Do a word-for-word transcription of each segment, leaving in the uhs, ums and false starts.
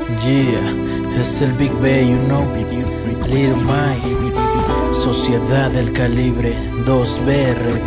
Yeah, es el Big B, you know, Little Mike, Sociedad del Calibre dos B R.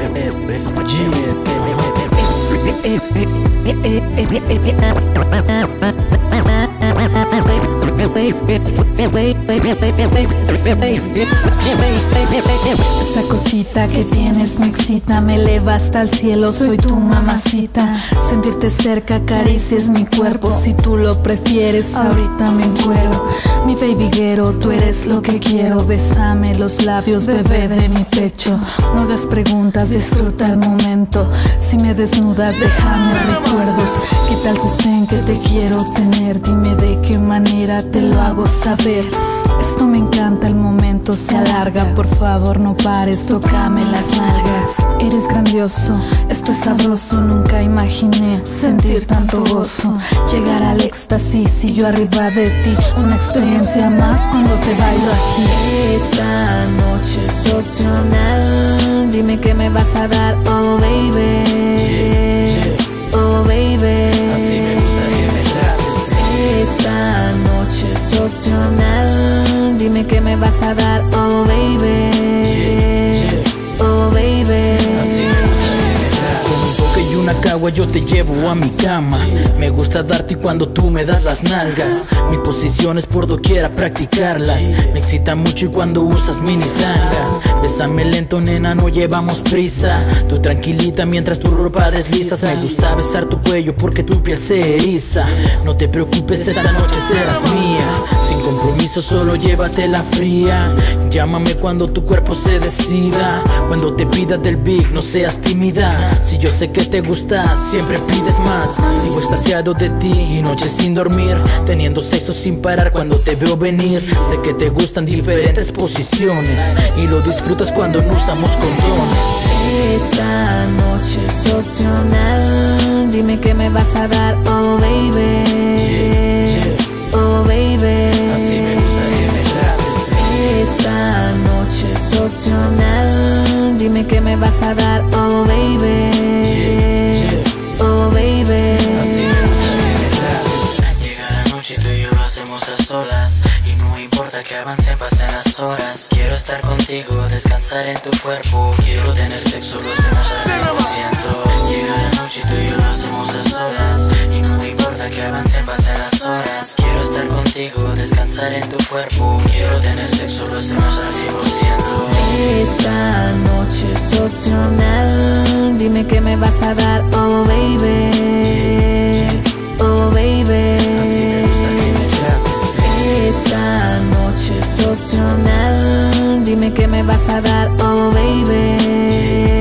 Esa cosita que tienes me excita, me eleva hasta el cielo, soy tu mamacita. Sentirte cerca, acaricias mi cuerpo, si tú lo prefieres, ahorita me encuero. Mi baby girl, tú eres lo que quiero, bésame los labios, bebé de mi pecho. No hagas preguntas, disfruta el momento, si me desnudas déjame recuerdos. ¿Qué tal sostén que te quiero tener? Dime de qué manera te lo hago saber. Esto me encanta, el momento se alarga, por favor no pares, tócame las nalgas. Eres grandioso, esto es sabroso, nunca imaginé sentir tanto gozo. Llegar al éxtasis y yo arriba de ti, una experiencia más cuando te bailo así. Esta noche es opcional, dime qué me vas a dar, oh baby, oh baby. Así me gusta que me trates. Esta noche es opcional, dime qué me vas a dar, oh baby, oh baby. Con un toque y una cagua yo te llevo a mi cama. Me gusta darte cuando tú me das las nalgas. Mi posición es por doquiera practicarlas. Me excita mucho y cuando usas mini tangas. Bésame lento, nena, no llevamos prisa. Tú tranquilita mientras tu ropa deslizas. Me gusta besar tu cuello porque tu piel se eriza. No te preocupes, esta noche serás mía. Sin compromiso, solo llévatela fría. Llámame cuando tu cuerpo se decida. Cuando te pidas del big, no seas tímida. Si yo sé que te gusta, siempre pides más. Sigo extasiado de ti y noches sin dormir, teniendo sexo sin parar cuando te veo venir. Sé que te gustan diferentes posiciones y lo disfrutas cuando no usamos condones. Esta noche es opcional, dime qué me vas a dar, oh baby, oh baby. Así me gusta que me trates. Esta noche es opcional, dime qué me vas a dar, oh baby, oh baby. Así me gusta que me trates. Llega la noche y tú y yo lo hacemos a solas, y no importa que avancen, pasen las horas. Quiero estar contigo, descansar en tu cuerpo. Quiero tener sexo, lo hacemos al cien por ciento. Llega la noche y tú y yo lo hacemos a solas, y no importa que avancen, pasen las horas. Quiero estar contigo, descansar en tu cuerpo. Quiero tener sexo, lo hacemos al cien por ciento. Esta noche es opcional, dime qué me vas a dar, oh baby, oh baby. Así me gusta que me trates. Esta noche es opcional, dime qué me vas a dar, oh baby.